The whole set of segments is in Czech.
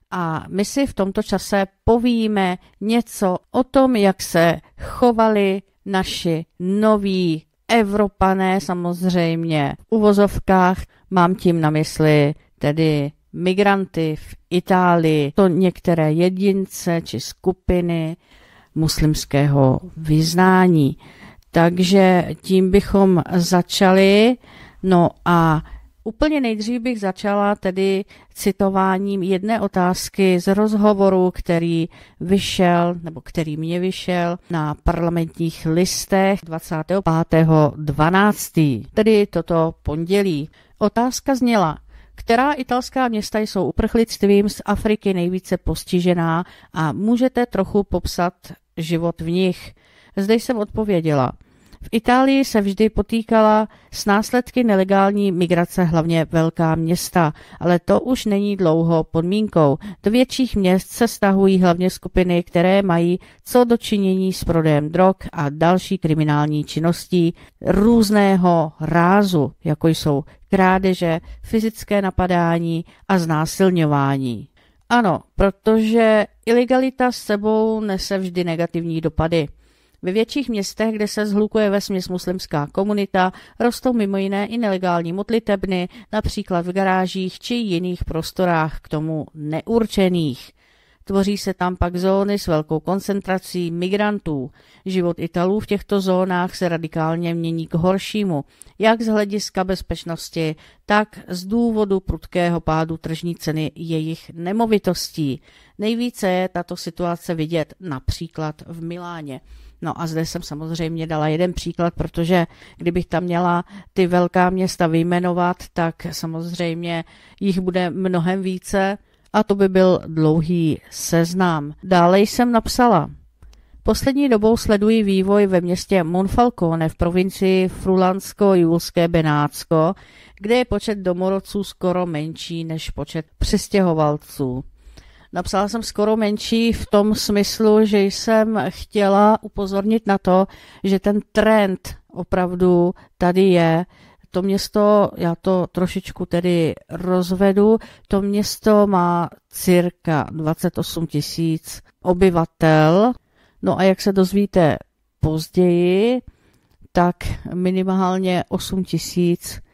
a my si v tomto čase povíme něco o tom, jak se chovali naši noví Evropané, samozřejmě v uvozovkách, mám tím na mysli tedy migranty v Itálii, to některé jedince či skupiny muslimského vyznání. Takže tím bychom začali. No a úplně nejdřív bych začala tedy citováním jedné otázky z rozhovoru, který mě vyšel na Parlamentních listech 25.12., tedy toto pondělí. Otázka zněla: která italská města jsou uprchlictvím z Afriky nejvíce postižená a můžete trochu popsat život v nich? Zde jsem odpověděla: v Itálii se vždy potýkala s následky nelegální migrace hlavně velká města, ale to už není dlouho podmínkou. Do větších měst se stahují hlavně skupiny, které mají co do činění s prodejem drog a další kriminální činností různého rázu, jako jsou krádeže, fyzické napadání a znásilňování. Ano, protože ilegalita s sebou nese vždy negativní dopady. Ve větších městech, kde se shlukuje vesměs muslimská komunita, rostou mimo jiné i nelegální modlitebny, například v garážích či jiných prostorách k tomu neurčených. Tvoří se tam pak zóny s velkou koncentrací migrantů. Život Italů v těchto zónách se radikálně mění k horšímu, jak z hlediska bezpečnosti, tak z důvodu prudkého pádu tržní ceny jejich nemovitostí. Nejvíce je tato situace vidět například v Miláně. No a zde jsem samozřejmě dala jeden příklad, protože kdybych tam měla ty velká města vyjmenovat, tak samozřejmě jich bude mnohem více a to by byl dlouhý seznam. Dále jsem napsala: poslední dobou sleduji vývoj ve městě Monfalcone v provincii Friulansko-Julské Benátsko, kde je počet domorodců skoro menší než počet přistěhovalců. Napsala jsem skoro menší v tom smyslu, že jsem chtěla upozornit na to, že ten trend opravdu tady je. To město, já to trošičku tedy rozvedu, to město má cirka 28 000 obyvatel. No a jak se dozvíte později, tak minimálně 8 000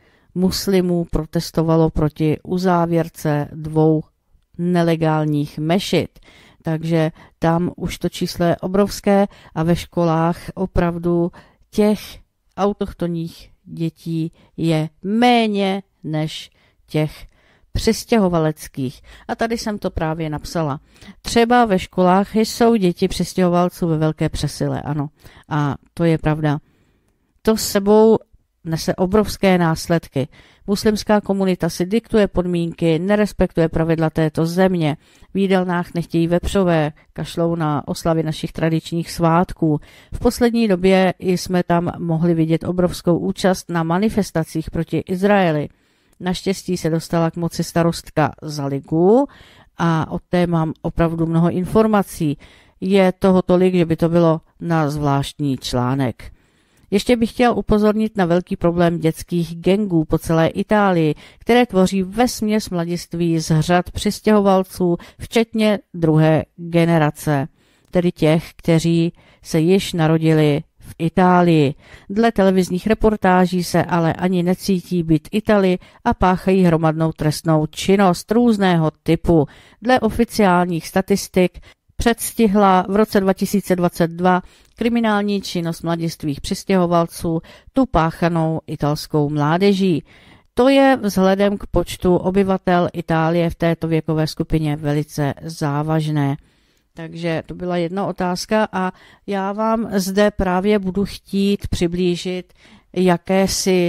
muslimů protestovalo proti uzávěrce 2 nelegálních mešit. Takže tam už to číslo je obrovské a ve školách opravdu těch autochtonních dětí je méně než těch přistěhovaleckých. A tady jsem to právě napsala. Třeba ve školách jsou děti přistěhovalců ve velké přesile, ano. A to je pravda. To s sebou nese obrovské následky. Muslimská komunita si diktuje podmínky, nerespektuje pravidla této země. V jídelnách nechtějí vepřové, kašlou na oslavy našich tradičních svátků. V poslední době jsme tam mohli vidět obrovskou účast na manifestacích proti Izraeli. Naštěstí se dostala k moci starostka Zaligu a o té mám opravdu mnoho informací. Je toho tolik, že by to bylo na zvláštní článek. Ještě bych chtěl upozornit na velký problém dětských gangů po celé Itálii, které tvoří vesměs mladiství z řad přistěhovalců, včetně druhé generace, tedy těch, kteří se již narodili v Itálii. Dle televizních reportáží se ale ani necítí být Itali a páchají hromadnou trestnou činnost různého typu. Dle oficiálních statistik předstihla v roce 2022 kriminální činnost mladistvých přistěhovalců tu páchanou italskou mládeží. To je vzhledem k počtu obyvatel Itálie v této věkové skupině velice závažné. Takže to byla jedna otázka a já vám zde právě budu chtít přiblížit jakési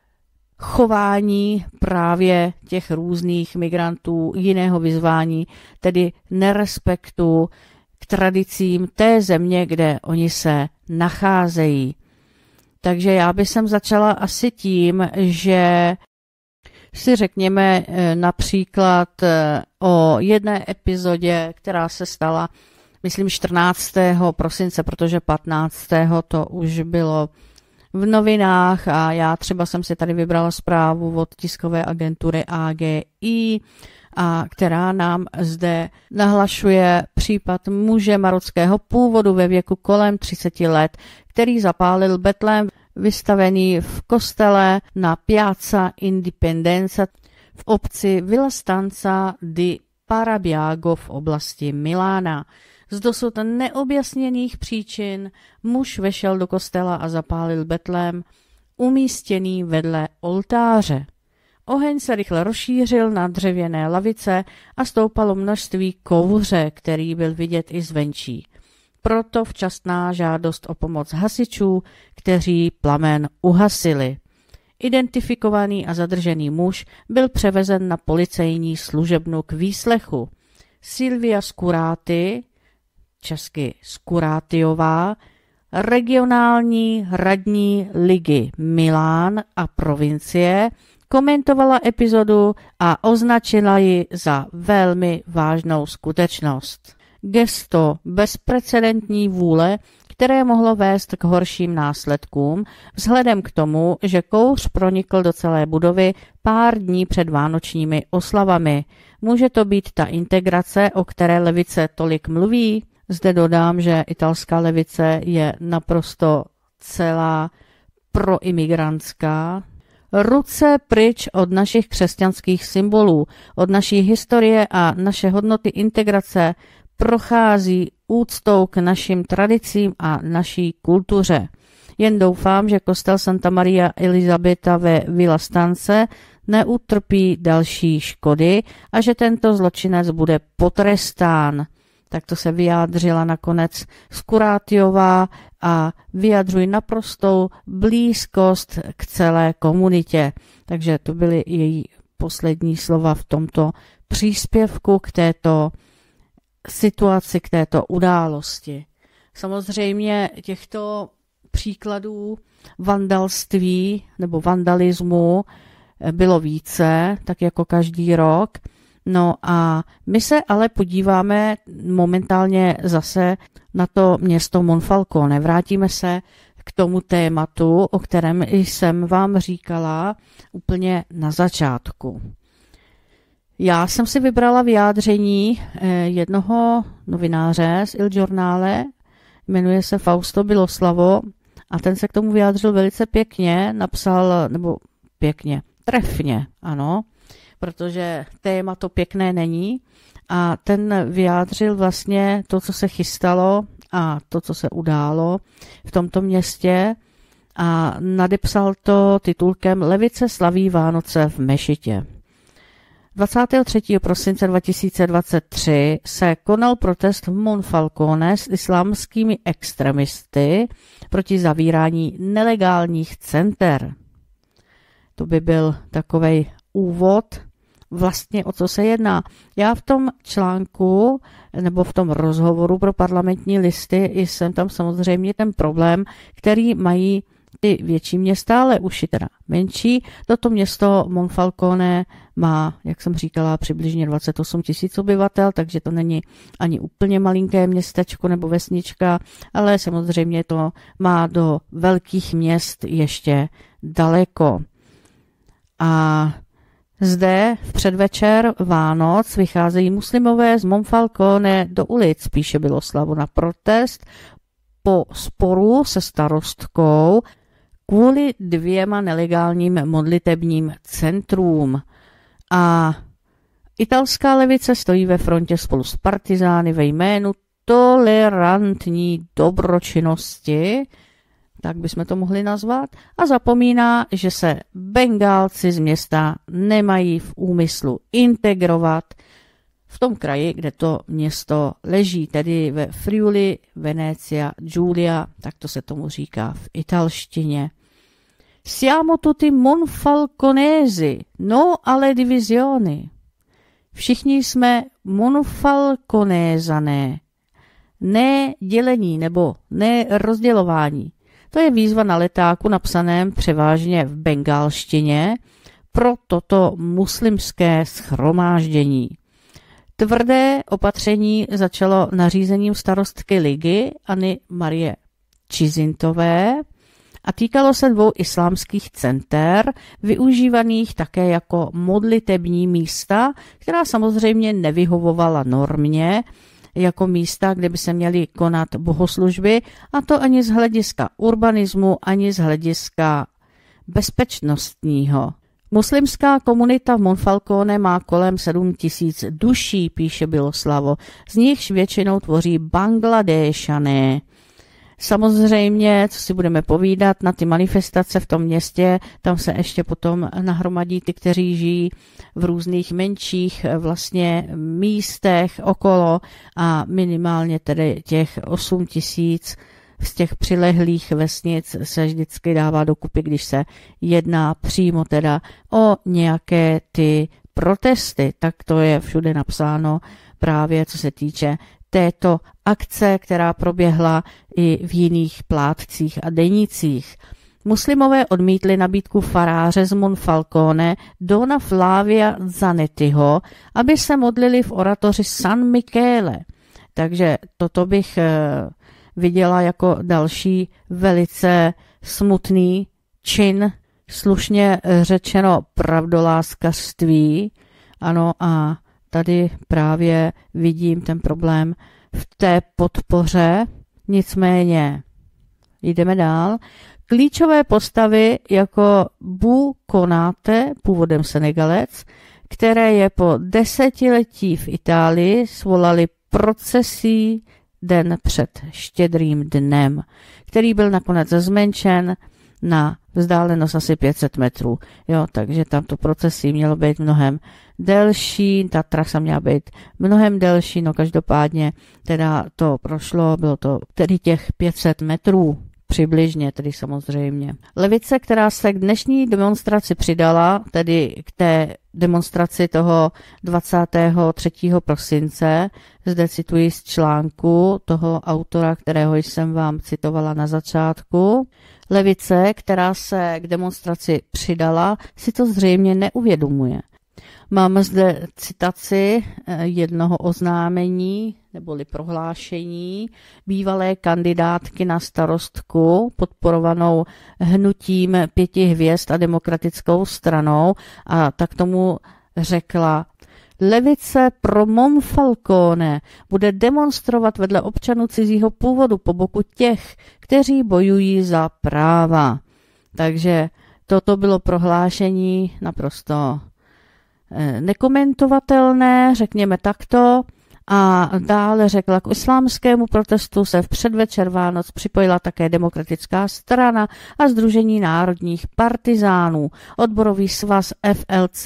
chování právě těch různých migrantů jiného vyzvání, tedy nerespektu k tradicím té země, kde oni se nacházejí. Takže já bych začala asi tím, že si řekněme například o jedné epizodě, která se stala, myslím, 14. prosince, protože 15. to už bylo v novinách a já třeba jsem si tady vybrala zprávu od tiskové agentury AGI a která nám zde nahlašuje případ muže marockého původu ve věku kolem 30 let, který zapálil betlém vystavený v kostele na Piazza Indipendenza v obci Villa Stanza di Parabiago v oblasti Milána. Z dosud neobjasněných příčin muž vešel do kostela a zapálil betlém umístěný vedle oltáře. Oheň se rychle rozšířil na dřevěné lavice a stoupalo množství kouře, který byl vidět i zvenčí. Proto včasná žádost o pomoc hasičů, kteří plamen uhasili. Identifikovaný a zadržený muž byl převezen na policejní služebnu k výslechu. Silvia Scurati, česky Scuratiová, regionální radní ligy Milán a provincie, komentovala epizodu a označila ji za velmi vážnou skutečnost. Gesto bezprecedentní vůle, které mohlo vést k horším následkům, vzhledem k tomu, že kouř pronikl do celé budovy pár dní před vánočními oslavami. Může to být ta integrace, o které levice tolik mluví? Zde dodám, že italská levice je naprosto celá proimigrantská. Ruce pryč od našich křesťanských symbolů, od naší historie a naše hodnoty integrace prochází úctou k našim tradicím a naší kultuře. Jen doufám, že kostel Santa Maria Elisabeta ve Villa Stanze neutrpí další škody a že tento zločinec bude potrestán. Takto se vyjádřila nakonec Scuratiová a vyjadřují naprostou blízkost k celé komunitě. Takže to byly její poslední slova v tomto příspěvku k této situaci, k této události. Samozřejmě těchto příkladů vandalství nebo vandalismu bylo více, tak jako každý rok. No a my se ale podíváme momentálně zase na to město Monfalcone. Vrátíme se k tomu tématu, o kterém jsem vám říkala úplně na začátku. Já jsem si vybrala vyjádření jednoho novináře z Il Giornale, jmenuje se Fausto Biloslavo a ten se k tomu vyjádřil velice pěkně, napsal, nebo pěkně, trefně, ano, protože téma to pěkné není a ten vyjádřil vlastně to, co se chystalo a to, co se událo v tomto městě a nadepsal to titulkem Levice slaví Vánoce v mešitě. 23. prosince 2023 se konal protest v Monfalcone s islámskými extremisty proti zavírání nelegálních center. To by byl takovej úvod, vlastně o co se jedná. Já v tom článku nebo v tom rozhovoru pro parlamentní listy jsem tam samozřejmě ten problém, který mají ty větší města, ale už i teda menší. Toto město Monfalcone má, jak jsem říkala, přibližně 28 000 obyvatel, takže to není ani úplně malinké městečko nebo vesnička, ale samozřejmě to má do velkých měst ještě daleko. A zde v předvečer Vánoc vycházejí muslimové z Monfalcone do ulic, píše Biloslavo, na protest po sporu se starostkou kvůli 2 nelegálním modlitebním centrům. A italská levice stojí ve frontě spolu s partizány ve jménu tolerantní dobročinnosti, tak bychom to mohli nazvat, a zapomíná, že se Bengálci z města nemají v úmyslu integrovat v tom kraji, kde to město leží, tedy ve Friuli Venezia Giulia, tak to se tomu říká v italštině. Siamo tutti monfalconesi, no alle divisioni. Všichni jsme monfalconézané, ne dělení nebo ne rozdělování. To je výzva na letáku napsaném převážně v bengálštině pro toto muslimské shromáždění. Tvrdé opatření začalo nařízením starostky ligy Anny Marie Čizintové A týkalo se 2 islámských center, využívaných také jako modlitební místa, která samozřejmě nevyhovovala normě, jako místa, kde by se měly konat bohoslužby, a to ani z hlediska urbanismu, ani z hlediska bezpečnostního. Muslimská komunita v Monfalcone má kolem 7 000 duší, píše Biloslavo, z nichž většinou tvoří Bangladéšané. Samozřejmě, co si budeme povídat, na ty manifestace v tom městě, tam se ještě potom nahromadí ty, kteří žijí v různých menších vlastně místech okolo a minimálně tedy těch 8 000 z těch přilehlých vesnic se vždycky dává dokupy, když se jedná přímo teda o nějaké ty protesty. Tak to je všude napsáno právě co se týče této akce, která proběhla i v jiných plátcích a denících. Muslimové odmítli nabídku faráře z Monfalcone Dona Flavia Zanettiho, aby se modlili v oratoři San Michele. Takže toto bych viděla jako další velice smutný čin, slušně řečeno pravdoláskařství. Ano, a tady právě vidím ten problém v té podpoře. Nicméně jdeme dál. Klíčové postavy jako Bu Konaté, původem Senegalec, které je po desetiletí v Itálii svolali procesí den před Štědrým dnem, který byl nakonec zmenšen na vzdálenost asi 500 metrů. Jo, takže tam to procesí mělo být mnohem delší, ta trasa měla být mnohem delší, no každopádně teda to prošlo, bylo to tedy těch 500 metrů. Přibližně, tedy samozřejmě. Levice, která se k dnešní demonstraci přidala, tedy k té demonstraci toho 23. prosince, zde cituji z článku toho autora, kterého jsem vám citovala na začátku. Levice, která se k demonstraci přidala, si to zřejmě neuvědomuje. Máme zde citaci jednoho oznámení neboli prohlášení bývalé kandidátky na starostku podporovanou hnutím 5 hvězd a demokratickou stranou a tak tomu řekla: Levice pro Monfalcone bude demonstrovat vedle občanů cizího původu po boku těch, kteří bojují za práva. Takže toto bylo prohlášení naprosto nekomentovatelné, řekněme takto. A dále řekla, k islámskému protestu se v předvečer Vánoc připojila také demokratická strana a Sdružení národních partizánů. Odborový svaz FLC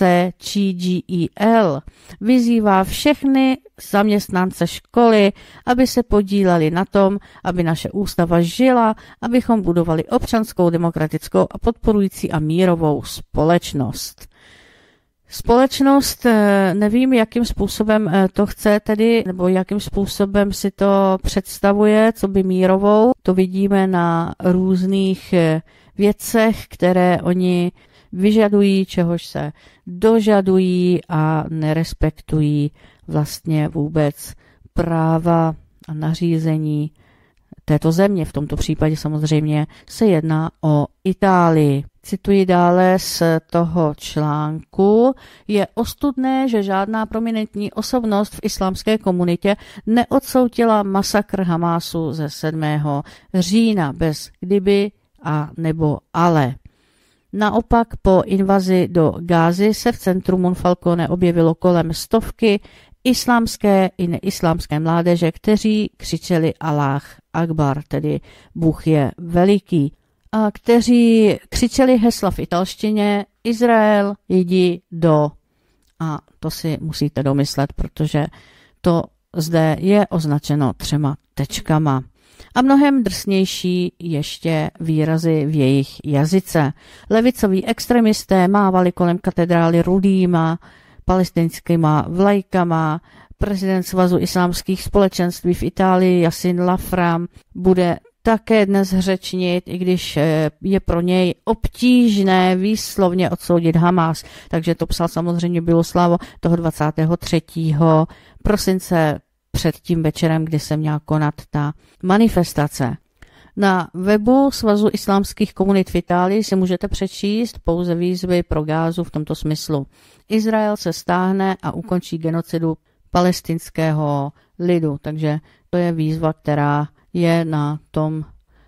CGEL vyzývá všechny zaměstnance školy, aby se podíleli na tom, aby naše ústava žila, abychom budovali občanskou, demokratickou a podporující a mírovou společnost. Společnost, nevím, jakým způsobem to chce tedy, nebo jakým způsobem si to představuje, co by mírovou. To vidíme na různých věcech, které oni vyžadují, čehož se dožadují a nerespektují vlastně vůbec práva a nařízení této země. V tomto případě samozřejmě se jedná o Itálii. Cituji dále z toho článku. Je ostudné, že žádná prominentní osobnost v islámské komunitě neodsoudila masakr Hamásu ze 7. října bez kdyby a nebo ale. Naopak po invazi do Gázy se v centru Monfalcone objevilo kolem 100 islámské i neislámské mládeže, kteří křičeli Alláh Akbar, tedy Bůh je veliký, a kteří křičeli hesla v italštině Izrael, jdi do. A to si musíte domyslet, protože to zde je označeno 3 tečkama. A mnohem drsnější ještě výrazy v jejich jazyce. Levicoví extremisté mávali kolem katedrály rudýma palestinskýma vlajkama. Prezident Svazu islámských společenství v Itálii Yassin Lafram bude také dnes řečnit, i když je pro něj obtížné výslovně odsoudit Hamás. Takže to psal samozřejmě Biloslavo toho 23. prosince před tím večerem, kdy se měla konat ta manifestace. Na webu Svazu islámských komunit v Itálii si můžete přečíst pouze výzvy pro Gázu v tomto smyslu. Izrael se stáhne a ukončí genocidu palestinského lidu. Takže to je výzva, která je na tom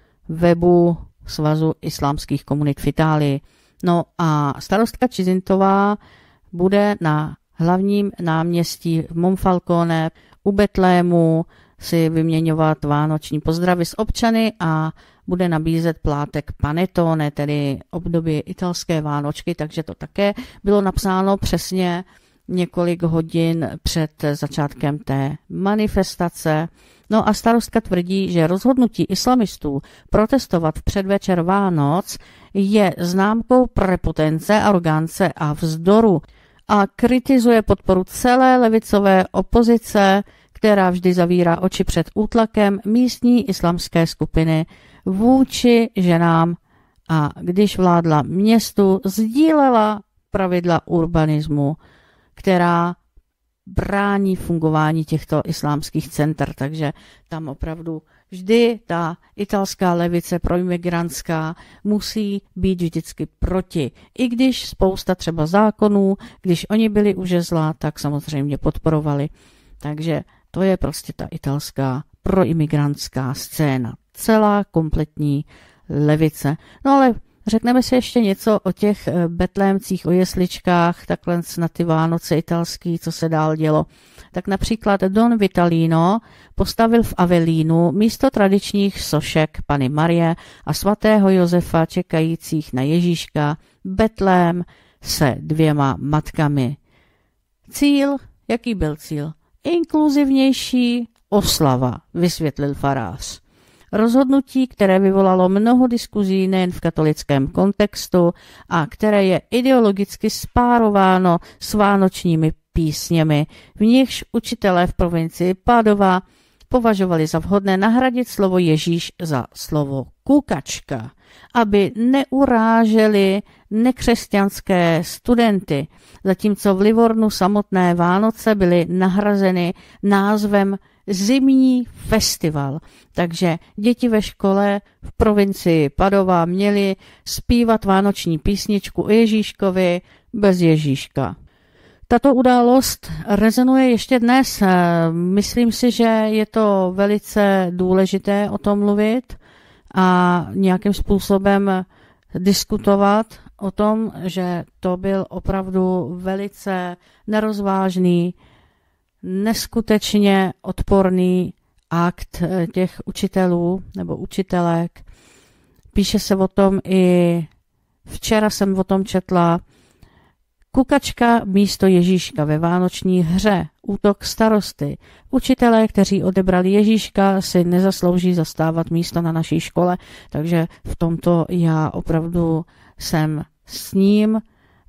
webu Svazu islámských komunit v Itálii. No a starostka Cizintová bude na hlavním náměstí v Monfalcone u Betlému si vyměňovat vánoční pozdravy s občany a bude nabízet plátek panettone, tedy období italské vánočky, takže to také bylo napsáno přesně několik hodin před začátkem té manifestace. No a starostka tvrdí, že rozhodnutí islamistů protestovat v předvečer Vánoc je známkou prepotence, arogance a vzdoru a kritizuje podporu celé levicové opozice, která vždy zavírá oči před útlakem místní islamské skupiny vůči ženám a když vládla městu, sdílela pravidla urbanismu, která brání fungování těchto islámských center, takže tam opravdu vždy ta italská levice proimigrantská musí být vždycky proti. I když spousta třeba zákonů, když oni byli u žezla, tak samozřejmě podporovali. Takže to je prostě ta italská proimigrantská scéna. Celá kompletní levice. No ale řekneme si ještě něco o těch betlémcích, o jesličkách, takhle na ty Vánoce italský, co se dál dělo. Tak například Don Vitalino postavil v Avelínu místo tradičních sošek Panny Marie a svatého Josefa čekajících na Ježíška Betlém se 2 matkami. Cíl? Jaký byl cíl? Inkluzivnější oslava, vysvětlil farář. Rozhodnutí, které vyvolalo mnoho diskuzí nejen v katolickém kontextu a které je ideologicky spárováno s vánočními písněmi, v nichž učitelé v provincii Padova považovali za vhodné nahradit slovo Ježíš za slovo kukačka, aby neuráželi nekřesťanské studenty, zatímco v Livornu samotné Vánoce byly nahrazeny názvem Zimní festival. Takže děti ve škole v provincii Padova měly zpívat vánoční písničku o Ježíškovi bez Ježíška. Tato událost rezonuje ještě dnes. Myslím si, že je to velice důležité o tom mluvit a nějakým způsobem diskutovat o tom, že to byl opravdu velice nerozvážný, neskutečně odporný akt těch učitelů nebo učitelek. Píše se o tom i včera jsem o tom četla. Kukačka místo Ježíška ve vánoční hře, útok starosty. Učitelé, kteří odebrali Ježíška, si nezaslouží zastávat místo na naší škole, takže v tomto já opravdu jsem s ním.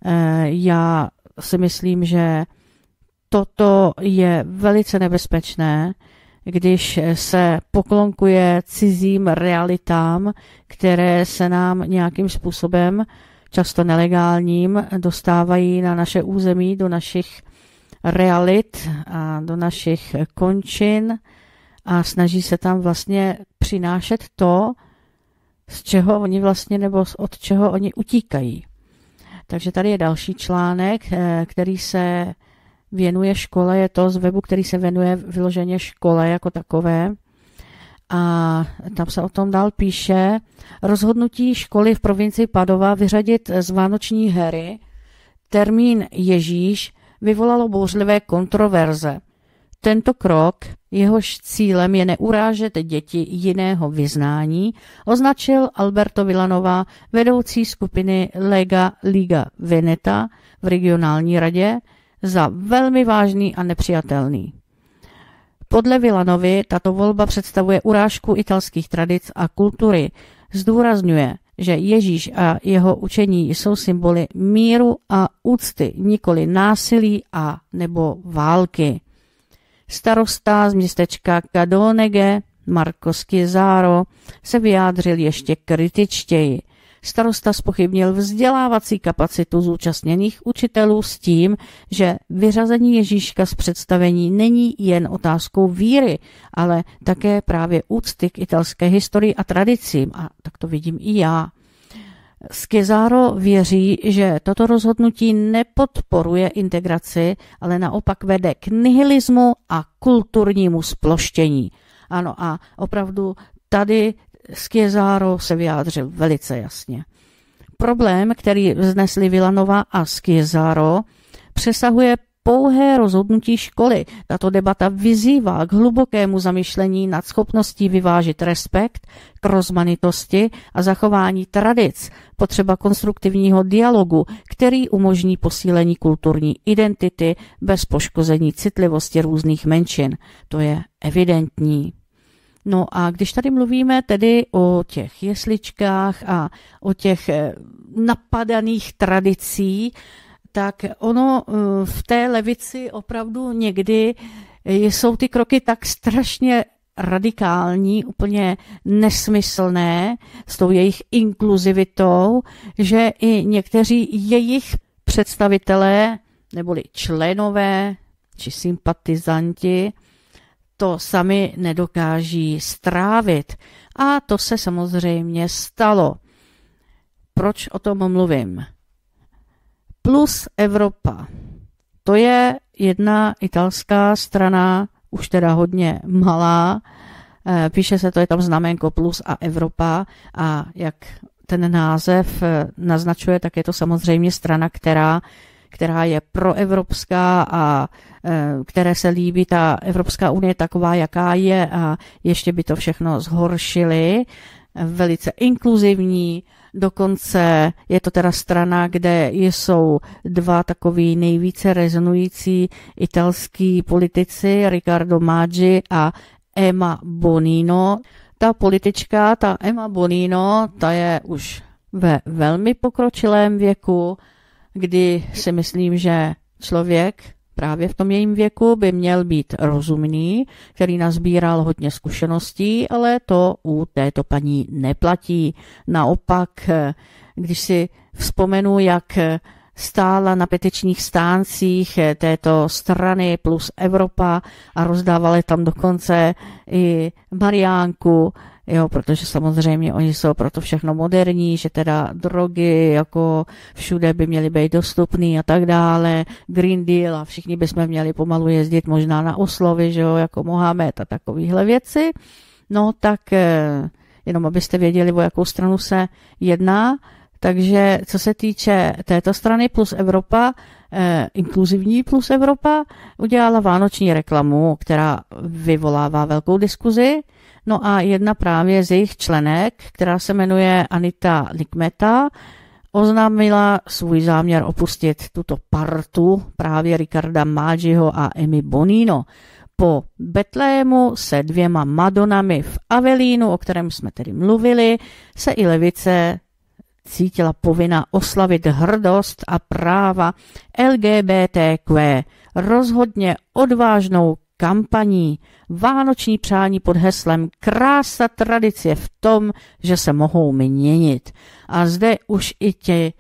Já si myslím, že toto je velice nebezpečné, když se poklonkuje cizím realitám, které se nám nějakým způsobem, často nelegálním, dostávají na naše území, do našich realit a do našich končin a snaží se tam vlastně přinášet to, z čeho oni vlastně nebo od čeho oni utíkají. Takže tady je další článek, který se věnuje škole, je to z webu, který se věnuje vyloženě škole jako takové. A tam se o tom dál píše. Rozhodnutí školy v provincii Padova vyřadit z vánoční hry termín Ježíš vyvolalo bouřlivé kontroverze. Tento krok, jehož cílem je neurážet děti jiného vyznání, označil Alberto Villanova, vedoucí skupiny Lega Liga Veneta v regionální radě, za velmi vážný a nepřijatelný. Podle Villanovy tato volba představuje urážku italských tradic a kultury. Zdůrazňuje, že Ježíš a jeho učení jsou symboly míru a úcty, nikoli násilí a nebo války. Starosta z městečka Cadonege, Marco Schizzaro, se vyjádřil ještě kritičtěji. Starosta zpochybnil vzdělávací kapacitu zúčastněných učitelů s tím, že vyřazení Ježíška z představení není jen otázkou víry, ale také právě úcty k italské historii a tradicím. A tak to vidím i já. Schizzaro věří, že toto rozhodnutí nepodporuje integraci, ale naopak vede k nihilismu a kulturnímu sploštění. Ano, a opravdu tady Schizzaro se vyjádřil velice jasně. Problém, který vznesli Villanova a Schizzaro, přesahuje pouhé rozhodnutí školy. Tato debata vyzývá k hlubokému zamyšlení nad schopností vyvážit respekt k rozmanitosti a zachování tradic, potřeba konstruktivního dialogu, který umožní posílení kulturní identity bez poškození citlivosti různých menšin. To je evidentní. No a když tady mluvíme tedy o těch jesličkách a o těch napadaných tradicí, tak ono v té levici opravdu někdy jsou ty kroky tak strašně radikální, úplně nesmyslné s tou jejich inkluzivitou, že i někteří jejich představitelé neboli členové či sympatizanti to sami nedokáží strávit. A to se samozřejmě stalo. Proč o tom mluvím? Plus Evropa. To je jedna italská strana, už teda hodně malá. Píše se to, je tam znamenko Plus a Evropa. A jak ten název naznačuje, tak je to samozřejmě strana, která je proevropská a které se líbí ta Evropská unie taková, jaká je, a ještě by to všechno zhoršili. Velice inkluzivní, dokonce je to teda strana, kde jsou dva takový nejvíce rezonující italský politici, Riccardo Maggi a Emma Bonino. Ta politička, ta Emma Bonino, ta je už ve velmi pokročilém věku, kdy si myslím, že člověk právě v tom jejím věku by měl být rozumný, který nazbíral hodně zkušeností, ale to u této paní neplatí. Naopak, když si vzpomenu, jak stála na petičních stáncích této strany Plus Evropa a rozdávali tam dokonce i Mariánku, jo, protože samozřejmě oni jsou proto všechno moderní, že teda drogy jako všude by měly být dostupný a tak dále, Green Deal a všichni bychom měli pomalu jezdit možná na oslovy, že jo, jako Mohamed a takovéhle věci. No tak jenom abyste věděli, o jakou stranu se jedná. Takže co se týče této strany Plus Evropa, inkluzivní Plus Evropa, udělala vánoční reklamu, která vyvolává velkou diskuzi. No a jedna právě z jejich členek, která se jmenuje Anita Nikmeta, oznámila svůj záměr opustit tuto partu právě Riccarda Maggiho a Emmy Bonino. Po Betlému se 2 Madonami v Avelínu, o kterém jsme tedy mluvili, se i levice cítila povinna oslavit hrdost a práva LGBTQ rozhodně odvážnou kampaní. Vánoční přání pod heslem Krása tradice je v tom, že se mohou měnit. A zde už i ti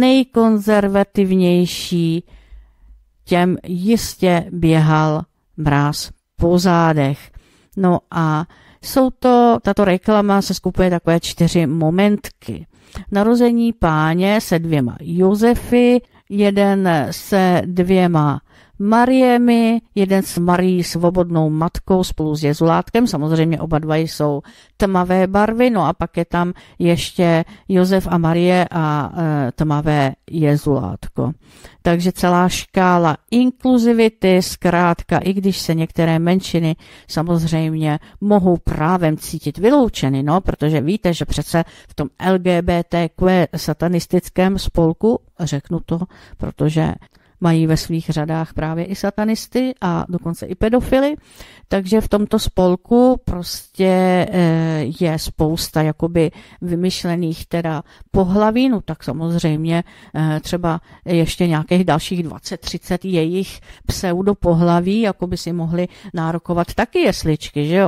nejkonzervativnější, těm jistě běhal mráz po zádech. No a tato reklama se skupuje takové 4 momentky. Narození Páně se 2 Josefy, jeden se 2 Mariemi, jeden s Marií svobodnou matkou spolu s Jezulátkem, samozřejmě oba dva jsou tmavé barvy, no a pak je tam ještě Josef a Marie a tmavé Jezulátko. Takže celá škála inkluzivity, zkrátka, i když se některé menšiny samozřejmě mohou právem cítit vyloučeny, no, protože víte, že přece v tom LGBTQ satanistickém spolku, řeknu to, protože mají ve svých řadách právě i satanisty a dokonce i pedofily, takže v tomto spolku prostě je spousta jakoby vymyšlených teda pohlaví, no tak samozřejmě třeba ještě nějakých dalších 20-30 jejich pseudopohlaví, jakoby si mohli nárokovat taky jesličky, že jo?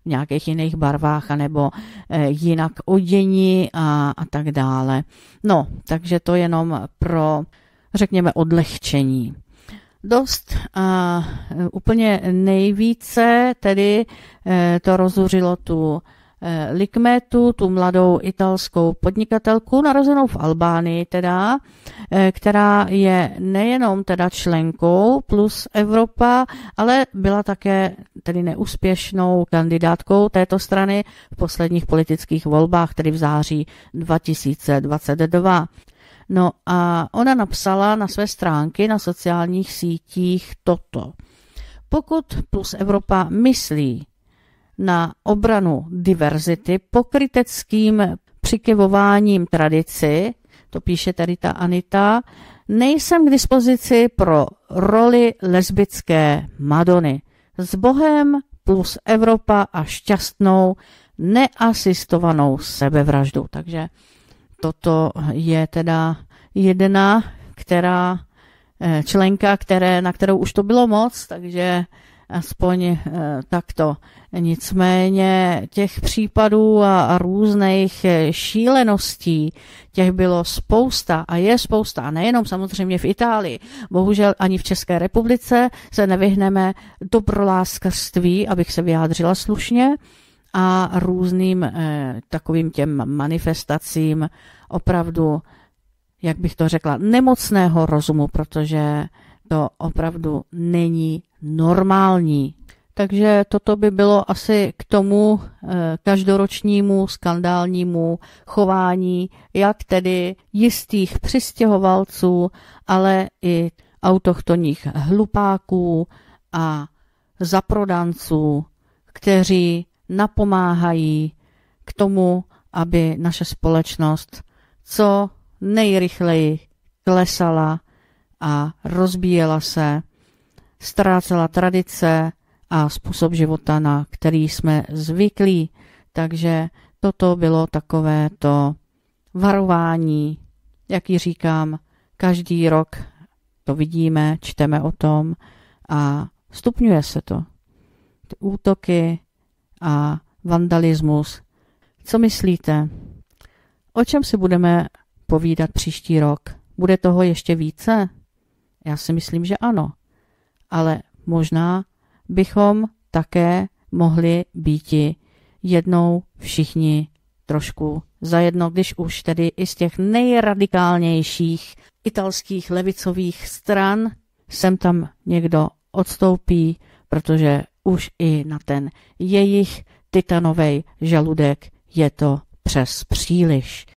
nějakých jiných barvách anebo jinak odění a tak dále. No, takže to jenom pro, řekněme, odlehčení. Dost a úplně nejvíce tedy to rozzuřilo tu Likmetu, tu mladou italskou podnikatelku, narozenou v Albánii teda, která je nejenom teda členkou Plus Evropa, ale byla také tedy neúspěšnou kandidátkou této strany v posledních politických volbách, tedy v září 2022. No a ona napsala na své stránky na sociálních sítích toto. Pokud Plus Evropa myslí na obranu diverzity pokryteckým přikyvováním tradici, to píše tady ta Anita, nejsem k dispozici pro roli lesbické Madony. S Bohem Plus Evropa a šťastnou neasistovanou sebevraždu. Takže toto je teda jedna, členka, na kterou už to bylo moc, takže aspoň takto. Nicméně těch případů a různých šíleností, těch bylo spousta a je spousta. A nejenom samozřejmě v Itálii. Bohužel ani v České republice se nevyhneme dobroláskařství, abych se vyjádřila slušně, a různým takovým těm manifestacím opravdu, jak bych to řekla, nemocného rozumu, protože to opravdu není normální. Takže toto by bylo asi k tomu každoročnímu skandálnímu chování, jak tedy jistých přistěhovalců, ale i autochtonních hlupáků a zaprodanců, kteří napomáhají k tomu, aby naše společnost co nejrychleji klesala a rozbíjela se, ztrácela tradice a způsob života, na který jsme zvyklí. Takže toto bylo takové to varování, jaký říkám, každý rok to vidíme, čteme o tom a stupňuje se to. Ty útoky a vandalismus. Co myslíte? O čem si budeme povídat příští rok? Bude toho ještě více? Já si myslím, že ano. Ale možná bychom také mohli býti jednou všichni trošku zajedno, když už tedy i z těch nejradikálnějších italských levicových stran sem tam někdo odstoupí, protože už i na ten jejich titanovej žaludek je to přes příliš.